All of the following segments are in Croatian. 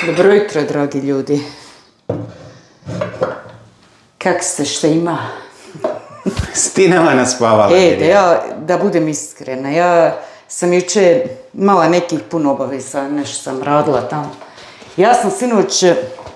Dobro jutro, dragi ljudi. Kak ste, šta ima? Si ti nama naspavala? Da budem iskrena, ja sam jučer imala nekih puno obaveza, nešto sam radila tamo. Ja sam sinoć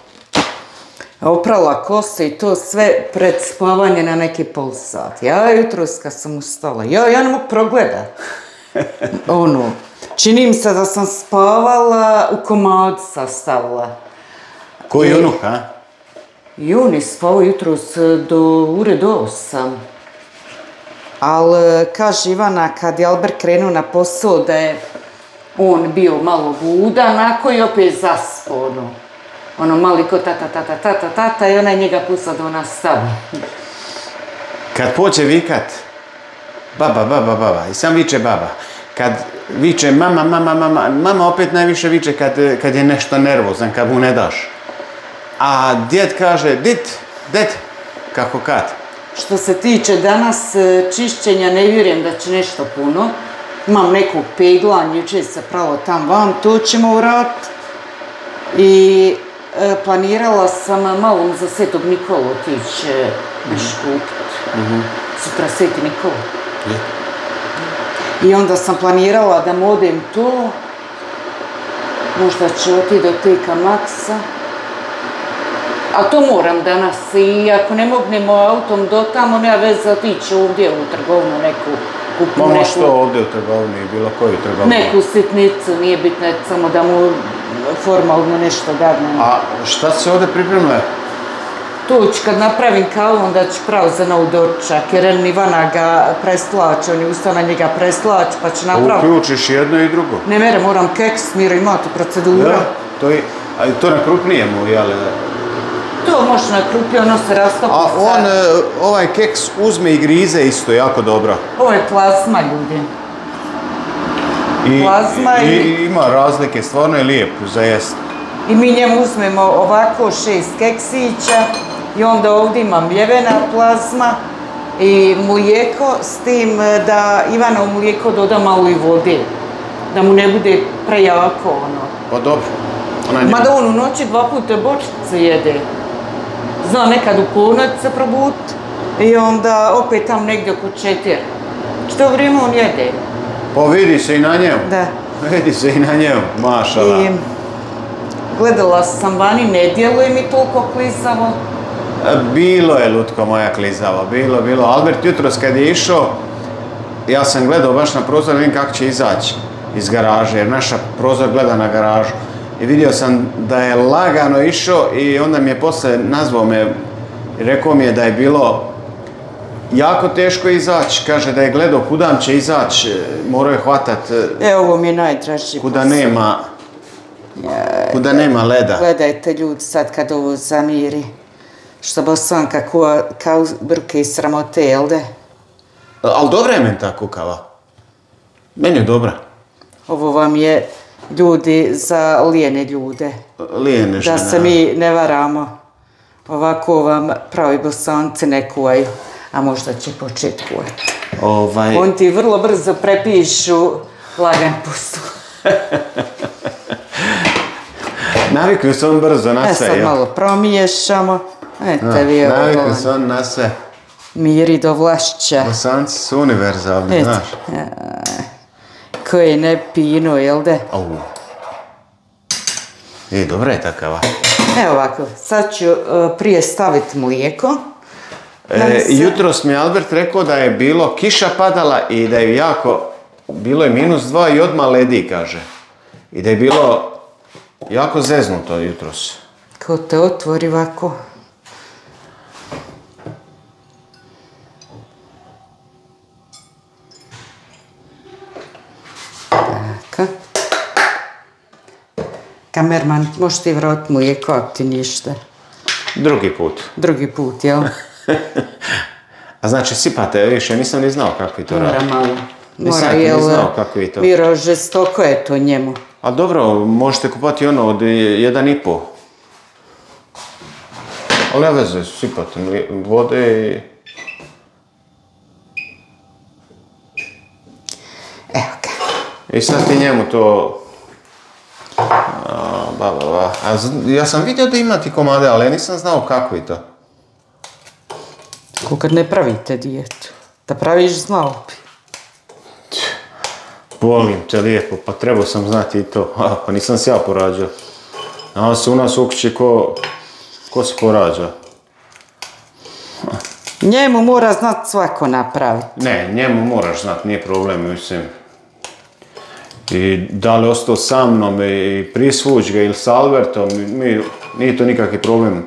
oprala kose i to sve pred spavanje na neki pol sat. Ja jutros kad sam ustala, ja ne mogu progledat. Čini mi se da sam spavala, u komad sastavila. Koji unuk, a? Jun je spao jutros ure do 8. Ali, kaže Ivana, kad je Albert krenuo na posao, da je on bio malo budan, nakon je opet zaspao, mali ko tata, i ona je njega pustila da ona stavi. Kad poče vikat, baba, i sam viče baba. Kad viče mama opet najviše viče kad je nešto nervozan, kad mu ne daš. A djed kaže, det, kako kad? Što se tiče danas čišćenja, ne vjerujem da će nešto puno. Imam nekog peglanja, jučer se pravo tam van, to ćemo uraditi. I planirala sam malom za Svetog Nikolu otići nešto kupiti. Sutra Sveti Nikola. I onda sam planirala da mu odem to. Možda ću otići do TK Maxa. A to moram danas i ako ne mognemo autom do tamo, nema veze otići ovdje u trgovinu neku. Mama što ovdje u trgovini, bilo koju trgovinu? Neku sitnicu, nije bitno, samo da mu formalno nešto dadnem. A šta se ovdje pripremile? To ću kad napravim kavu, onda ću pravo za nov dočak, jer Ivana ga preslače, on je ustao na njega preslač, pa ću napraviti. Uključiš jedno i drugo? Ne mere, moram keks, Miro ima tu proceduru. To na krupnijemu, jel? To može na krupnije, ono se rastopi. A on ovaj keks uzme i grize isto, jako dobro. Ovo je plazma, ljudi. I ima razlike, stvarno je lijep za jest. I mi njemu uzmemo ovako 6 keksića i onda ovdje ima mljevena plazma i mlijeko, s tim da Ivana u mlijeko doda malo i vode. Da mu ne bude prejako, Pa dobro. Mada on u noći 2 puta bočice jede. Zna nekad u ponoć se probut i onda opet tam negdje oko 4. Što vrijeme on jede. Pa vidi se i na njemu. Da. Vidi se i na njemu, mašala. Gledala sam vani, ne djeluje mi toliko klizavo. Bilo je, Lutko moja, klizavo, bilo. Albert jutros kad je išao, ja sam gledao baš na prozor, vidim kako će izaći iz garaže, jer naša prozor gleda na garažu. I vidio sam da je lagano išao i onda mi je posle nazvao me i rekao mi je da je bilo jako teško izaći. Kaže da je gledao kudam će izaći, morao je hvatat. Ovo mi je najdraži kuda nema leda. Gledajte ljudi sad kad ovo zamiri. Što Bosanka kao brke i sramote, jel de? Ali dobra je meni ta kukava. Meni je dobra. Ovo vam je, ljudi, za lijene ljude. Lijene žene. Da se mi ne varamo. Ovako vam pravi Bosanci ne kuvaju, a možda će početi kuvati. On ti vrlo brzo prepišu lagan pustu. Navikli se on brzo na sve, sad malo promiješamo. Navikli se on na sve. Miri do Vlašća. Bosanci su univerzalni, znaš. Koje ne pino, jel de? Dobra je takava. Evo ovako, sad ću prije staviti mlijeko. Jutros mi je Albert rekao da je bilo kiša padala i da je jako, bilo je -2 i odmah ledi, kaže. I da je bilo jako zeznuto jutros. Ko te otvori ovako? Tako. Kamerman, možeš ti vratiti mlijeko ako ti ništa. Drugi put. Drugi put, jel? A znači sipate više, nisam ni znao kako vi to radite. Mora malo. Nisam ni znao kako vi to. Miro, žestoko je to njemu. A dobro, možete kupati ono od 1,5. Ali ne veze, sipate vode i... Evo ga. I sad ti njemu to Ja sam vidio da imate komade, ali ja nisam znao kako je to. Ko kad ne pravite dijetu. Da praviš znao bi. Volim te lijepo, pa trebao sam znati i to. Pa nisam se ja porađao. A se u nas u kući ko se porađa? Njemu mora znat svako napraviti. Ne, njemu moraš znat, nije problem, mislim. I da li ostao sa mnom i prisvuć ga ili s Albertom, nije to nikakvi problem.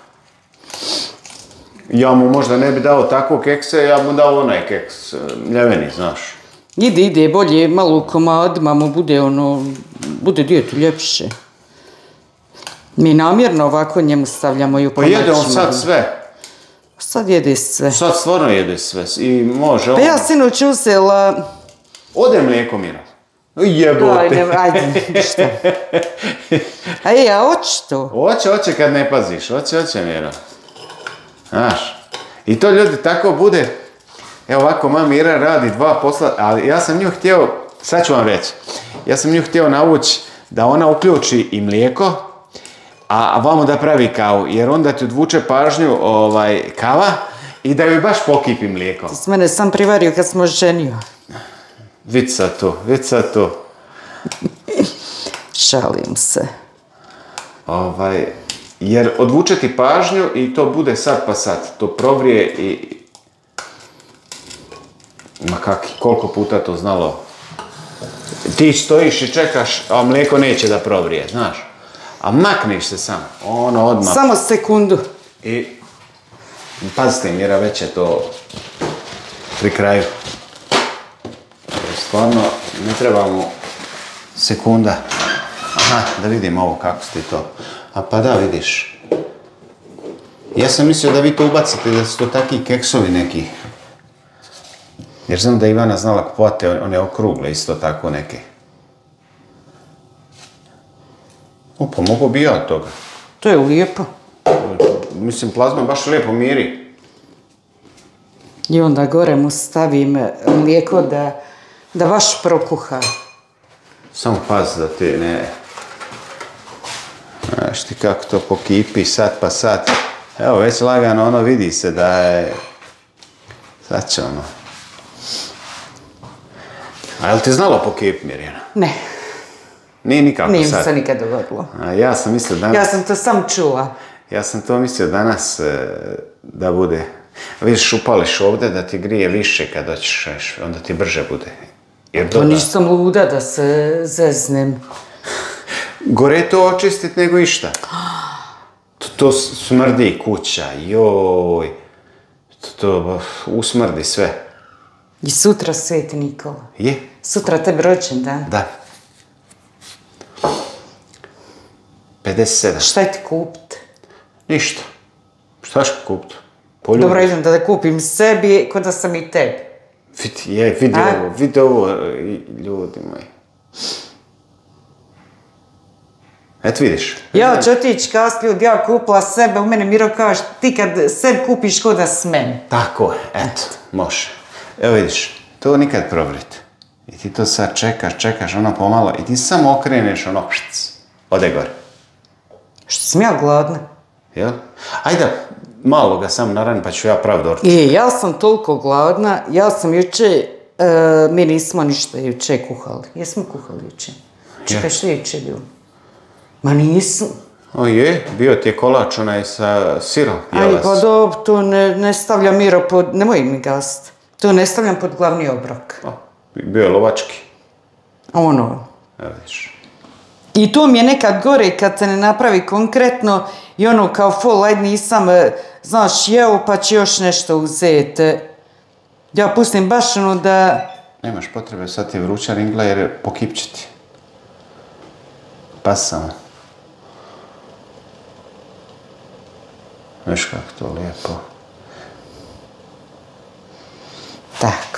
Ja mu možda ne bi dao tako kekse, ja mu dao onaj keks, ljeveni, znaš. Ide, bolje malo u komadima mu bude dijetu ljepše. Mi namjerno ovako njemu stavljamo i u Pa jede on sad sve. Sad jede sve. Sad stvarno jede sve i može on... Pa ja sinoć uzela... Ode mlijeko, Mira. Jebote. Ajde, šta? A hoće to? Hoće kad ne paziš, hoće Mira. Znaš, i to ljudi tako bude, evo ovako moja Mira radi 2 posla, ali ja sam nju htio, sad ću vam reći, ja sam nju htio navući da ona uključi i mlijeko, a vamo da pravi kavu, jer onda ti odvuče pažnju kava i da joj baš pokipi mlijeko. Ti s mene sam privario kad smo ženio. Vid sad to. Šalim se. Jer odvuče ti pažnju i to bude sad pa sad. To provrije i... Ma koliko puta to znalo. Ti stojiš i čekaš, a mlijeko neće da provrije, znaš. A makniš se sam, odmah. Samo sekundu. I... Pazite, Mira, već je to pri kraju. Stvarno, ne trebamo sekunda. Aha, da vidim ovo kako ste to. A pa da, vidiš. Ja sam mislio da vi to ubacite, da su to takvi keksovi neki. Jer znam da Ivana znala kupovati one okrugle, isto tako neke. Pa mogu bi ja od toga. To je lijepo. Mislim, plazma baš lijepo miri. I onda gore mu stavim mlijeko da baš prokuha. Samo pazi da ti ne... Znaš ti kako to pokipi sad pa sad. Evo, već lagano vidi se da je... Sad će A jel ti znalo pokip, Mirjana? Ne. Nije nikako sad? Nije mi se nikad dogodilo. Ja sam mislio danas... Ja sam to sam čula. Ja sam to mislio danas da bude... Vidiš, upališ ovdje da ti grije više kad doćeš, onda ti brže bude. To nisam luda da se zeznem. Gore to očistit nego išta. To smrdi kuća, joj. To usmrdi sve. I sutra Sveti Nikola. Je? Sutra tebi rođendan. Da. 57. Šta ti kupit? Ništa. Šta ću kupit? Dobro, idem da kupim sebi, kod da sam i tebi. Vidi ovo, ljudi moji. Eto vidiš. Ja ću otići kast ljudi, ja kupila sebe, u mene Miro kaže, ti kad sebi kupiš ko da s meni. Tako je, eto, može. Evo vidiš, to nikad provrite. I ti to sad čekaš pomalo i ti samo okreneš ode gore. Što sam ja gladna? Jel? Ajde, malo ga sam narani pa ću ja prav doručak. Ja sam toliko gladna, ja sam juče, mi nismo ništa juče kuhali. Jesmo kuhali juče? Čekaj, što je juče bilo? Ma nisam. O je, bio ti je kolač onaj sa sirom. Aj, pa dobro, to ne stavljam Miro pod, nemoj mi gast. To ne stavljam pod glavni obrok. Bio je lovački. Evo vidiš. I to mi je nekad gore kad se ne napravi konkretno i kao fol, ajde nisam, znaš, jeo pa će još nešto uzeti. Ja pustim baš da... Nemaš potrebe, sad ti je vruća ringla jer pokipće ti. Pa samo. Viš kako to lijepo. Tako.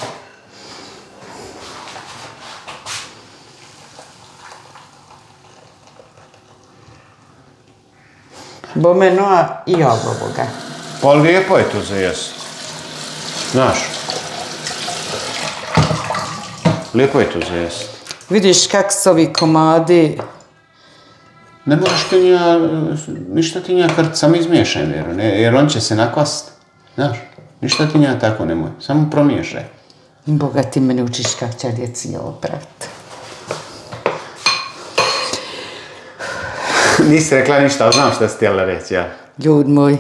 Bome Noa i ovoga. Pa lijepo je to za jest. Znaš. Lijepo je to za jest. Vidiš kak su ovi komadi Ne moraš ti nja, ništa ti nja krt, samo izmiješaj vjeru, jer on će se nakvast, znaš, ništa ti nja tako nemoj, samo promiješaj. Boga ti mene učiš kak će djeci jelo prati. Nisi rekla ništa, ali znam šta si htjela reći, ja. Ljud moj.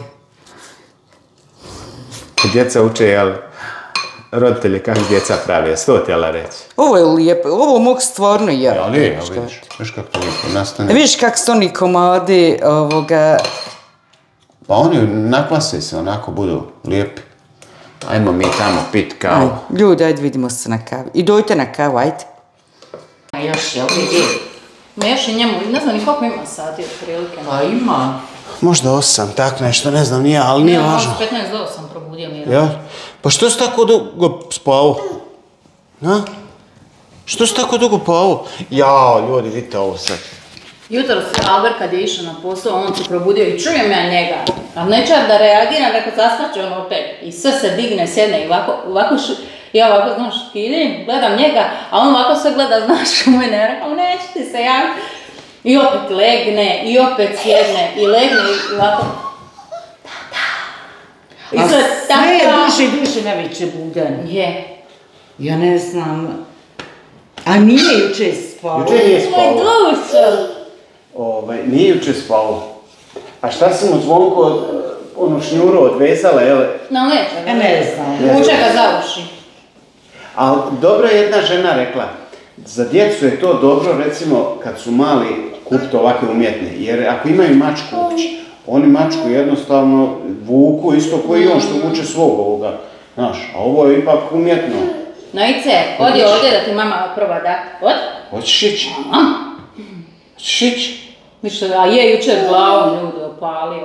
Djeca uče, jel, roditelji kako djeca pravi, jes to htjela reći? Ovo je lijepo, ovo mogu stvarno ja. Ja, nije, vidiš kako to lijepo nastane. Vidiš kak su oni komadi ovoga... Pa oni nakvase se, onako budu lijepi. Ajmo mi tamo pit kavu. Ljudi, ajde vidimo se na kavi. I dojte na kavu, ajde. A još je ovdje. Ma još i njemu, ne znam ni koliko ima sati od prilike. Pa ima. Možda 8, tak nešto, ne znam, nije, ali nije važno. 15 do 8 probudio Mira. Ja? Pa što si tako dugo spavao? Ha? Što si tako dugo spavao? Jao, ljudi, vidite ovo sad. Jutro Albert kad je išao na posao, on se probudio i čujem ja njega. A neće da reagiram, rekao zaskače on opet. I sve se digne, sjedne i ovako ja ovako, znaš, idem, gledam njega, a on ovako sve gleda, znaš, u mene, rekao, neće ti se javiti. I opet legne, i opet sjedne, i legne, i ovako, I sve je duže i duže naviče budan. je. Ja ne znam. A nije juče spao. Juče nije spao. Moj dušo. Nije juče spao. A šta si mu Zvonko, onu šnjuru odvezala, jel? Na leđa. Ne znam. Vuče ga za uši. Ali dobro je jedna žena rekla, za djecu je to dobro, recimo, kad su mali kupiti ovakve umjetne. Jer ako imaju mačku uopće, oni mačku jednostavno vuku isto koji on što vuče svog ovoga. Znaš, a ovo je ipak umjetno. No Ice, odi ovdje da ti mama proba da. Od? Hoćeš ići? Hoćeš ići? Mišljam, a je jučer glavom ljudi opalio,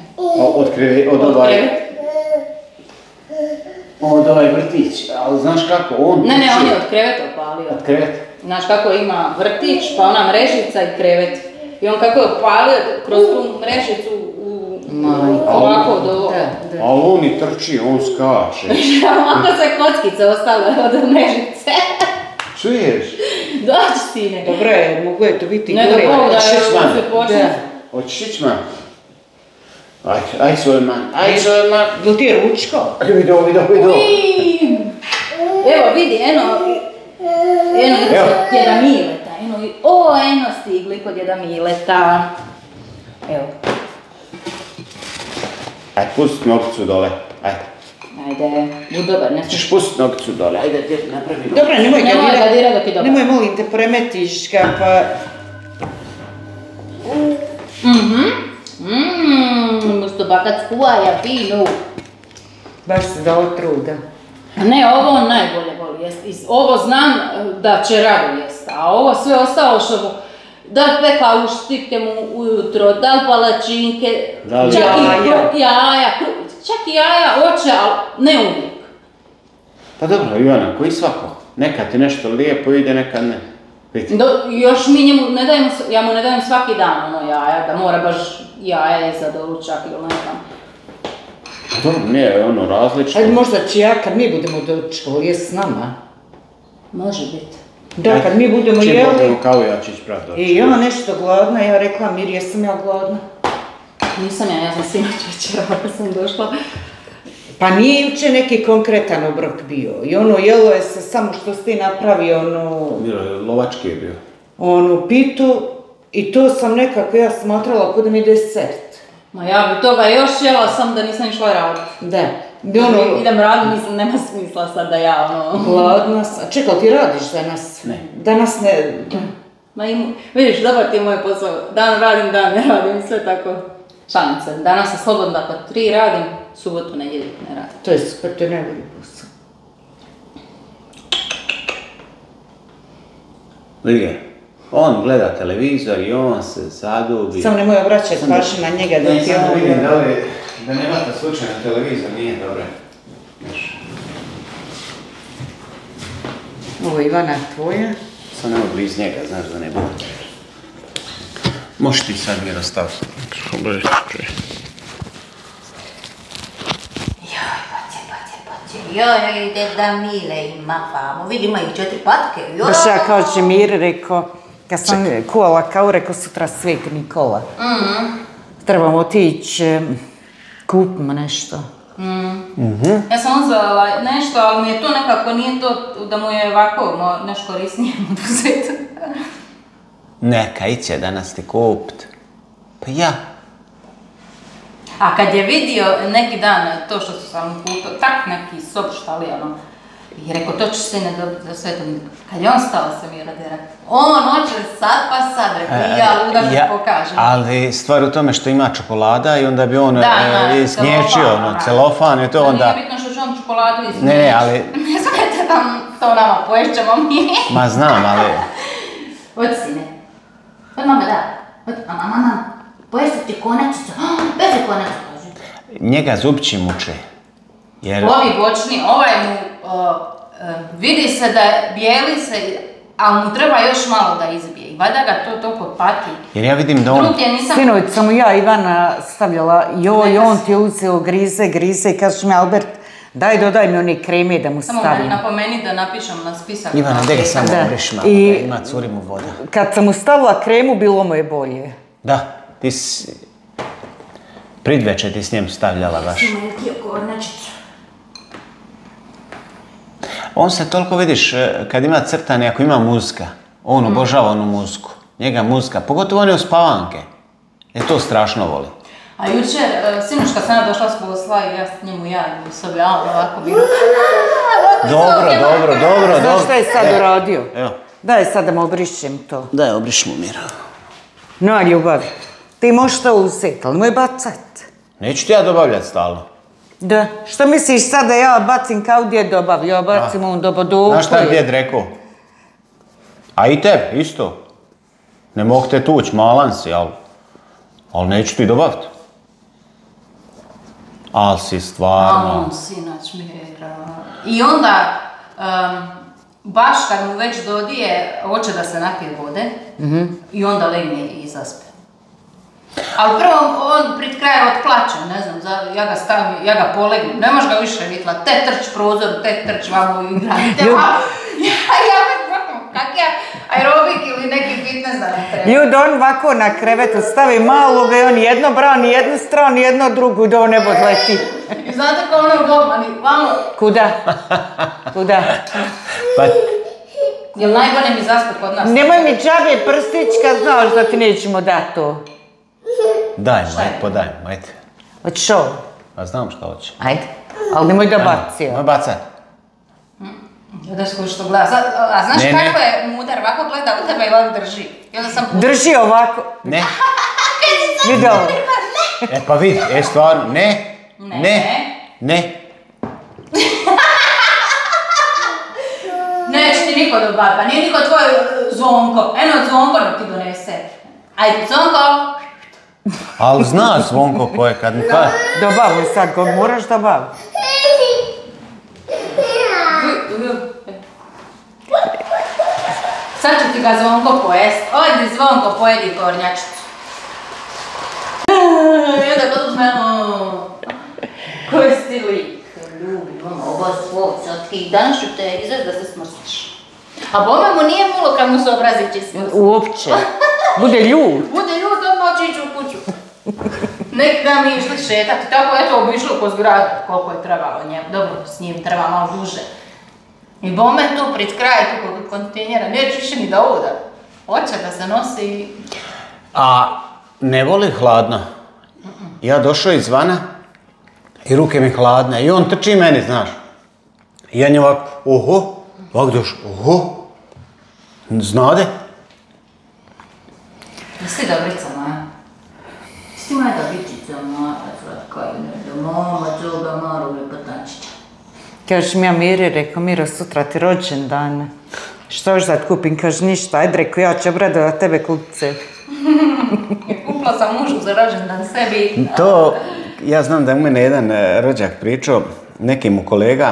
Od ovaj vrtić, ali znaš kako, on... Ne, on je od kreveta opalio. Od kreveta? Znaš kako ima vrtić, pa ona mrežica i krevet. I on kako je opalio kroz tu mrežicu ovako do ovo. Ali on i trči, on skače. Ovako se kockice ostale od mrežice. Čuješ? Dođi sine. Dobro je, mogu je to biti Ne gore. da Bog da je se počne. Hoćeš ići, man? Aj svoj man, aj svoj man. Jel ti je ručko? Vidio. Evo vidi, eno djeda Mileta, eno stigli kod djeda Mileta. Evo. Aj, pusti nogicu dole, aj. Ajde, bud dobar, ne smiješ. Ćeš pusti nogicu dole, ajde, djed napravi nogicu. Dobro, nemoj ga dirati dok je dobar. Nemoj, molim te, poremetiš ga, pa... Musto bakat skuvaja finu. Baš se dao truda. Ne, ovo on najbolje voli jest. Ovo znam da će rado jest, a ovo sve ostalo što mu... Da li pekla u štipke mu ujutro, da li palačinke, čak i jaja hoće, ali ne uvijek. Pa dobro, Ivana, koji svako? Nekad ti nešto lijepo ide, nekad ne. Još mi njemu ne dajemo, ja mu ne dajem svaki dan ono jaja, da mora baš jaja za doručak ili nekam. Dobro, nije ono različno. Ajde, možda će ja, kad mi budemo dočekali, jest s nama. Može biti. Da, kad mi budemo Čim jeli... budemo kao ja ću ići prav dočekati. I ja nešto gladna, ja rekla, Mir, jesam ja gladna? Nisam ja sam sinoć večera kad sam došla. Pa nije juče neki konkretan obrok bio. I ono, jelo je se samo što si ti napravio, Lovački je bio. Onu pitu i to sam nekako ja smatrala kod mi desert. Ma ja bi toga još jela, sam da nisam išla raditi. Da. Idem raditi, mislim, nema smisla sad da ja Gladna sam. Čekaj, ti radiš danas? Ne. Danas ne... Ma vidiš, dobar ti je moj posao. Dan radim, dan ne radim, sve tako. Šalim se. Danas sam slobodna kod 3 radim, subotu, nedjelju ne radim. To je super, to je najbolji posao. Lige, on gleda televizor i on se zadubi. Samo nemoj obraćati pažnju na njega da ti Samo ono... vidim da nemate slučajno televizor, nije dobro. Ovo je Ivana tvoja. Samo nemoj bliz njega, znaš da ne bude. Možeš ti sad Miro staviti. Joj, ide da Mile ima famu. Vidi, imaju 4 patke. Baš ja kao će Mir rekao. Kad sam kuvala kao rekao sutra Sveti Nikola. Trebamo otići, kupimo nešto. Ja sam uzela nešto, ali mi je to nekako, nije to da mu je ovako nešto korisnije oduzeti. Neka, iće danas ti kupit. Pa ja. A kad je vidio neki dan to što sam kupio, tak neki sob štali, i rekao, to ćeš sine za Svetog Nikola. Kad je on stao se mi radi, on hoće sad pa sad, rekao, i ja luda što pokažem. Ali stvar u tome što ima čokolada i onda bi on snječio, celofan i to onda... Nije bitno što će on čokoladu iznjeći. Ne, ali... Ne smijete tam to nama, poješćemo mi. Ma znam, ali... Odi sine. Od mama, da. Mama, poješće ti konačicu. Bez konačicu, kaže. Njega zupći muče. Jer... Ovi bočni, ovaj mu, vidi se da bijeli se, ali mu treba još malo da izbije. I valjda ga to toliko pati. Jer ja vidim da on... Sinoć sam ja Ivana stavljala, joj, on ti uzeo, grize i kažeš mi, Albert, dodaj mi one kreme da mu stavim. Samo napomeni da napišem na spisak. Ivana, gdje ga samo obriš malo, da ima curi mu voda. Kad sam mu stavila kremu, bilo mu je bolje. Da, ti si... Pridveče ti s njim stavljala baš. Ima je ti kornačicu. On se toliko, vidiš, kad ima crtane, ako ima muzika, on obožava onu muziku. Njega muzika, pogotovo one uspavanke. To strašno voli. A jučer, sinoć kad sam ja došla s posla i ja s njemu javim u sobi, ovako bilo... Dobro. Znaš šta je sad uradio? Evo. Daj sad da mu obrišem to. Daj, obriš mu, Mira. No, ljubav, ti možeš to uzeti, ali nemoj bacat. Neću ti ja dobavljati stalno. Da, što misliš sad da ja bacim kao djed dobav? Ja bacim on dobodu. Znaš šta je djed rekao? A i tebe, isto. Ne mogu te tuć, malan si, ali neću ti dobaviti. Ali si stvarno... On sinoć Mira. I onda, baš kad mu već dodije, hoće da se napije vode i onda legne i zaspe. Ali prvo on pred krajem otplače, ne znam, ja ga stavim, ja ga polegnem, ne možeš ga više vidjela, te trč prozor, te trč vamo i igram, te vamo. Ja kak ja aerobik ili neki fitness da ne treba. Ljud, on ovako na krevetu stavi malo i on jedno brani jednu stranu, jedno drugu, da on ne bod leti. I znate kao ono gobmani, vamo. Kuda? Pa... Jel najbolje mi zaspe kod nas? Nemoj mi džabe prstić kad znaš da ti nećemo dati to. Daj, podaj, ajde. Hoćeš ovo? Pa znam šta hoće. Ajde, ali nemoj da baci. Nemoj bacat. Daš ko što gleda. A znaš kako je mudar, ovako gleda u tebe i ovako drži. Drži ovako. Ne. Vidi ovo. Pa vidi, stvarno, ne. Neće ti niko dobaviti, pa nije niko tvoj Zvonko. Eno Zvonko da ti donese. Ajde, Zvonko. Ali znaš Zvonko ko je kad mu kaže. Dobavuj sad, kog moraš dobaviti. Sad ću ti ga Zvonko pojest. Ojdi Zvonko, pojedi kornjačicu. I onda kod uzmemo. Koji si ti lik? Ljubim, ovo svoj sotki. Danas ću te izvesti da se smrstiš. A bome mu nije mulo kad mu se obrazići smrsti. Uopće. Bude ljud. Bude ljud, odmah će ići u kuću. Nek da mi išli šetati. Tako eto obišlo kroz grad koliko je trebalo njemu. Dobro, s njim treba malo duže. I bome tu pred kraj tu kontejnera, neće više ni da oda. Hoće da se nosi. A ne voli hladno. Ja došao izvana i ruke mi hladne i on trči meni, znaš. I ja nje ovako, ovako došao, znade? Jesi dobrica moja? Jesi moja dobričica moja, Zlatka, do mama, džoga, Maru, Lepotančića. Kažeš mi ja Miri, rekao Miro, sutra ti rođendan. Što još da kupim? Kaže ništa, ajde rekao, ja ću obradovat tebe kupce. Kupila sam mužu za rođendan sebi. To, ja znam da je u mene jedan rođak pričao, neki mu kolega,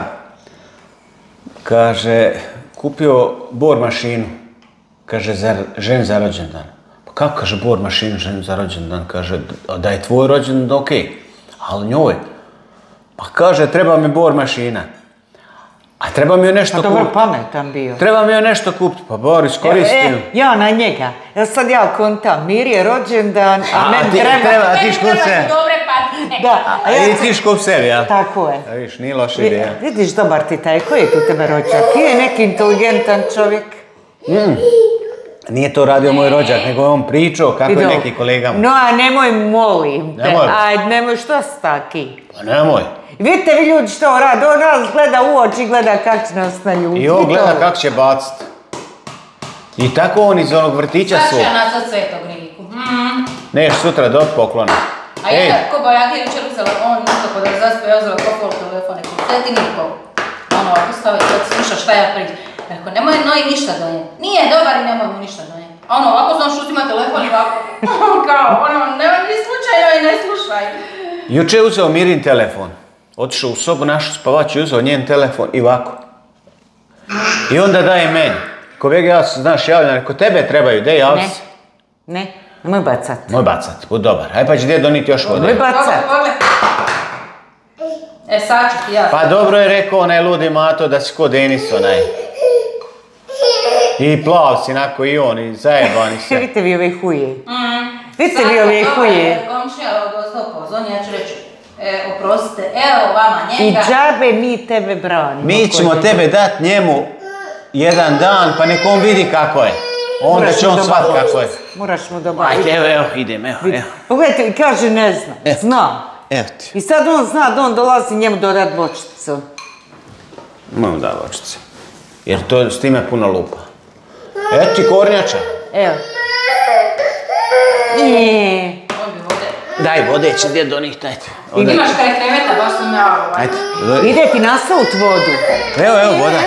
kaže, kupio bor mašinu, kaže, ženi za rođendan. Pa kako, kaže, bor mašinu ženi za rođendan, kaže, da je tvoj rođendan, okej, ali njoj. Pa kaže, treba mi bor mašina. A treba mi joj nešto kupiti. Dobro, pametan bio. Treba mi joj nešto kupiti, pa Boris, koristim. Ja na njega. Ja sad ja kontam, Mir je rođendan, a meni treba... A ti škup se. Dobre patine. Da, A ti škup sebi, ja? Tako je. A viš, nije loša ideja. Vidiš, dobar ti taj, koji je tu tebe rođak? Je neki inteligentan čovjek. Nije to radio moj rođak, nego je on pričao kako je neki kolegama. No, a nemoj, molim te. Nemoj. Ajde, nemoj, što si taki? Pa nemoj. Vidite vi ljudi što on radi, on nas gleda u oči, gleda kako će nas naljuti. I on gleda kako će baciti. I tako on iz onog vrtića Sad su. ću ja nazvat Svetog Niku. Neš sutra dobiti poklona. A ja ko Bajagi jučer uzela, on ništa kod da zaspe, ja uzela kofol telefone. Sveti Niko. Ono, ako stavi, sad sluša šta ja pričam. Rekao, nemoj Noji ništa donijeti. Nije dobar i nemoj mu ništa donijeti. A ono, ovako znaš uzima telefon i ovako. Kao, ono, nemoj ni slučajno i ne slušaj. Juče je uzeo Mirin telefon. Otišao u sobu, našu spavač i uzeo njen telefon i ovako. I onda daje meni. Ko vega ja znaš javljam, rekao tebe trebaju, dej javi se. Ne, nemoj bacat. Moj bacat, bud dobar. Aj pa će gdje doniti još vode. Nemoj bacat. Sad ću ti ja. Pa dobro je rekao onaj ludi Mato da si ko Denis onaj. I plav si nako i on i zajebani se. Vidite vi ove huje. Vidite vi ove huje. Komšija od ostao pozvon, ja ću reći, oprostite, evo vama I njega. džabe mi tebe branimo. Mi ćemo tebe dat njemu jedan dan pa nek on vidi kako je. Onda će on shvat kako je. Moraš mu dobaviti. Ajde, evo, idem, evo. Pogledajte, kaže ne zna. Zna. Evo ti. I sad on zna da on dolazi njemu dodat bočicu. Mogu da vočice. Jer to s time puno lupa. Evo ti kornjača. Evo. On bi vode. Daj vode, će gdje donijeti, ajde. Imaš kaj kreveta, baš sam ja ovaj. Ajde. Ide ti nasut vodu. Evo, voda.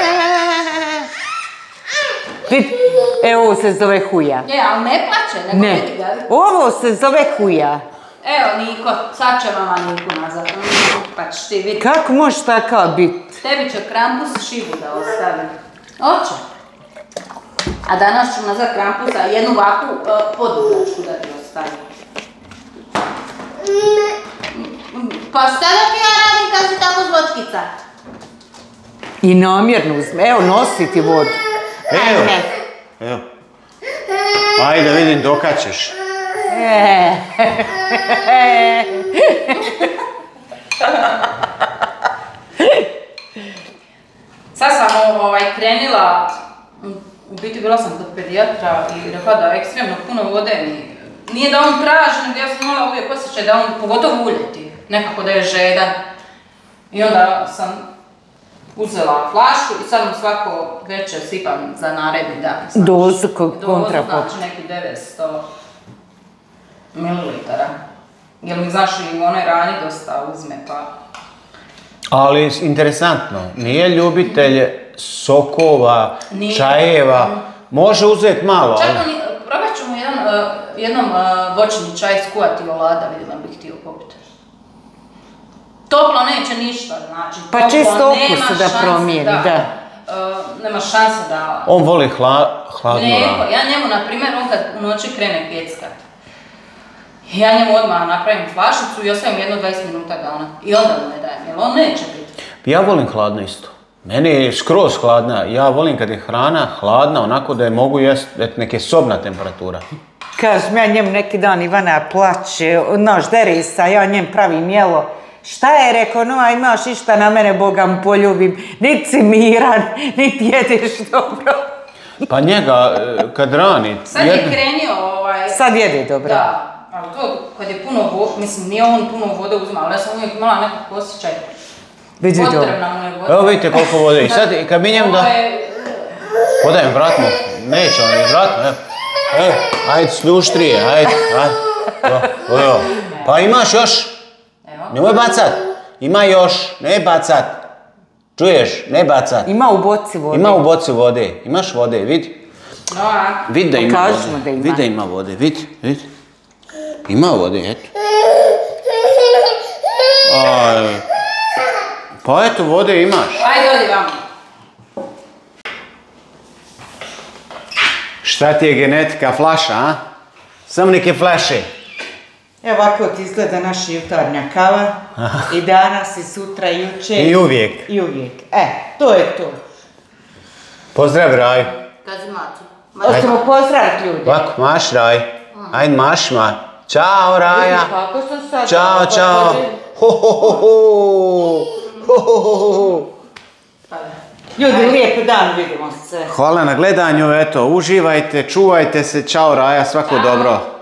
Evo, ovo se zove huja. Ali ne plaće, nego Ne, vidi ga. ovo se zove huja. Evo Niko, sad će mama Niku nazad. Pa ćeš ti vidjeti. Kako može takav biti? Tebi će Krampus šibu da ostavi. Oće. A danas ću nazad Krampusa jednu ovakvu podugačku da ti ostavi. Pa šta da ti ja radim kad si tako zločkica? I namjerno uzme. Evo, nosi ti vodu. Evo. Ajde, vidim dokad ćeš. Sad sam krenila, u biti bila sam kod pedijatra i rekla da ekstremno puno vode mi. Nije da on traži, nego ja sam imala uvijek osjećaj da on pogotovo uljeti, nekako da je žedan. I onda sam uzela flašu i sad mu svako večer sipam za naredni dan. Dozu kontrapop. Dozu, znači neki 900 mililitara. Jer mi znaš i u onoj rani dosta uzme pa... Ali interesantno, nije ljubitelj sokova, čajeva, može uzeti malo. Čak probat ću mu jednom voćni čaj skuvati olada, vidim bih htio popiti. Toplo neće ništa, znači. Pa čisto okus da promijeni, da. Nema šanse da... On voli hladnu ranu. Ja njemu, na primjer, on kad u noći krene pjeckat, ja njemu odmah napravim flašicu i ostavim jedno 20 minuta da ona... I onda mu ne dajem, jer on neće biti. Ja volim hladno isto. Meni je skroz hladna. Ja volim kad je hrana hladna, onako da je mogu jesti neke sobna temperatura. Kažem, ja njemu neki dan Ivana plaće, nož derisa, ja njem pravim jelo. Šta je, rekao, no, a imaš išta na mene, Boga mu poljubim, niti si miran, niti jedeš dobro. Pa njega, kad rani... Sad je krenio Sad jede dobro. Da, ali to kad je puno vode, mislim, nije on puno vode uzima, ali ja sam uvijek imala nekako osjećaj. Vidi dobro. Potrebna mu je voda. Evo vidite koliko vode. I sad, kad mi njem da... Podajem, vrat mu. Neće on, vrat mu, evo. Ajde, sljuštrije, ajde. Pa imaš još? Nemoj bacat. Ima još, ne bacat. Čuješ, ne bacat. Ima u boci vode. Ima u boci vode. Imaš vode, vidi. Vidi da ima vode. Vidi da ima vode, vidi. Ima vode, eto. Pa eto, vode imaš. Ajde, odi vamo. Šta ti je genetika, flaša, a? Samo neke flaše. Evo ovako ti izgleda naša jutarnja kava. I danas, i sutra, i jučer. I uvijek. I uvijek. To je to. Pozdrav, Raj. Kazi Mati. Hoćemo pozdraviti ljude. Ovako, maš, Raj. Ajde, maš, ma. Ćao, Raja. Kako sam sad? Ćao, čao. Ho, ho, ho, ho. Ho, ho, ho, ho. Ljudi, lijep dan, vidimo se. Hvala na gledanju, eto, uživajte, čuvajte se, čao Raja, svako dobro.